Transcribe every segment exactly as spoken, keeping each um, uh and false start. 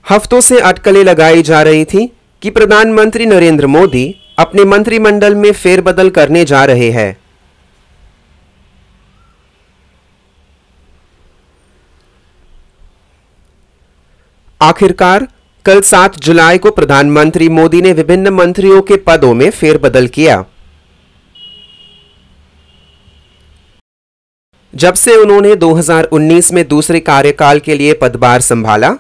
हफ्तों से अटकलें लगाई जा रही थी कि प्रधानमंत्री नरेंद्र मोदी अपने मंत्रिमंडल में फेरबदल करने जा रहे हैं। आखिरकार कल सात जुलाई को प्रधानमंत्री मोदी ने विभिन्न मंत्रियों के पदों में फेरबदल किया। जब से उन्होंने दो हज़ार उन्नीस में दूसरे कार्यकाल के लिए पदभार संभाला,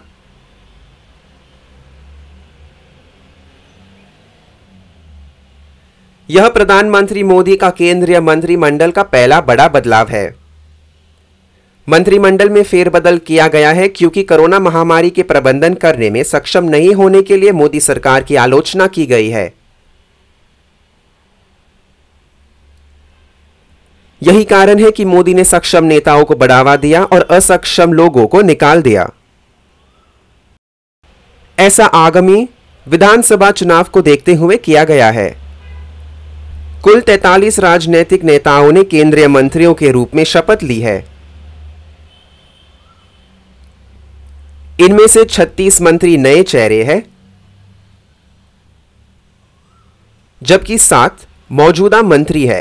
यह प्रधानमंत्री मोदी का केंद्रीय मंत्रिमंडल का पहला बड़ा बदलाव है। मंत्रिमंडल में फेरबदल किया गया है क्योंकि कोरोना महामारी के प्रबंधन करने में सक्षम नहीं होने के लिए मोदी सरकार की आलोचना की गई है। यही कारण है कि मोदी ने सक्षम नेताओं को बढ़ावा दिया और असक्षम लोगों को निकाल दिया। ऐसा आगामी विधानसभा चुनाव को देखते हुए किया गया है। कुल तैंतालीस राजनीतिक नेताओं ने केंद्रीय मंत्रियों के रूप में शपथ ली है। इनमें से छत्तीस मंत्री नए चेहरे हैं, जबकि सात मौजूदा मंत्री हैं।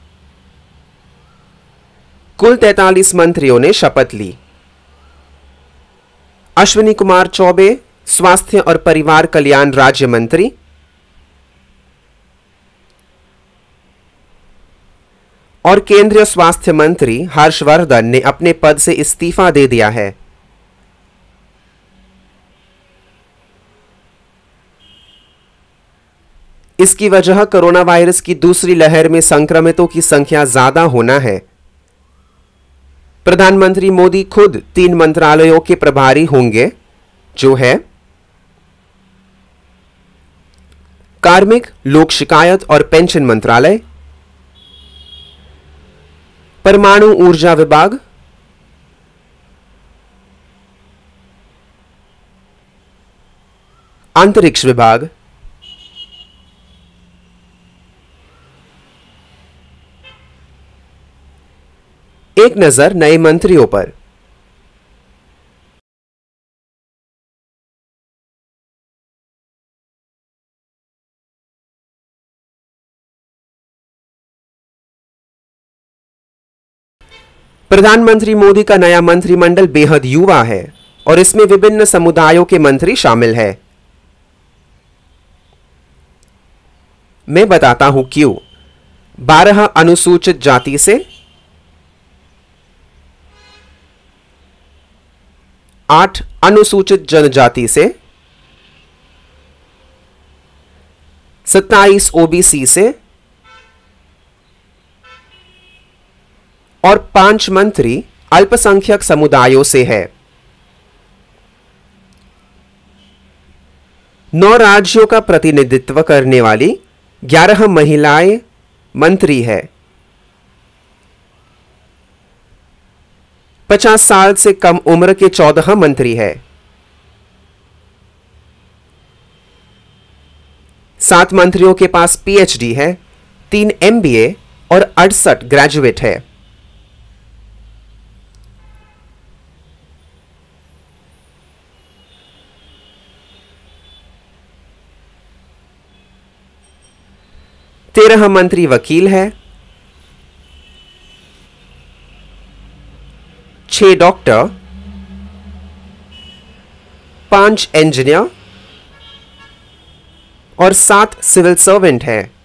कुल तैंतालीस मंत्रियों ने शपथ ली। अश्विनी कुमार चौबे स्वास्थ्य और परिवार कल्याण राज्य मंत्री, और केंद्रीय स्वास्थ्य मंत्री हर्षवर्धन ने अपने पद से इस्तीफा दे दिया है। इसकी वजह कोरोना वायरस की दूसरी लहर में संक्रमितों की संख्या ज्यादा होना है। प्रधानमंत्री मोदी खुद तीन मंत्रालयों के प्रभारी होंगे, जो है कार्मिक, लोक शिकायत और पेंशन मंत्रालय, परमाणु ऊर्जा विभाग, अंतरिक्ष विभाग, एक नजर नए मंत्रियों पर। प्रधानमंत्री मोदी का नया मंत्रिमंडल बेहद युवा है और इसमें विभिन्न समुदायों के मंत्री शामिल हैं। मैं बताता हूं क्यों। बारह अनुसूचित जाति से, आठ अनुसूचित जनजाति से, सत्ताईस ओबीसी से और पांच मंत्री अल्पसंख्यक समुदायों से है। नौ राज्यों का प्रतिनिधित्व करने वाली ग्यारह महिलाएं मंत्री है। पचास साल से कम उम्र के चौदह मंत्री है। सात मंत्रियों के पास पीएचडी है, तीन एमबीए और अड़सठ ग्रेजुएट है। तेरह मंत्री वकील है, छह डॉक्टर, पांच इंजीनियर और सात सिविल सर्वेंट है।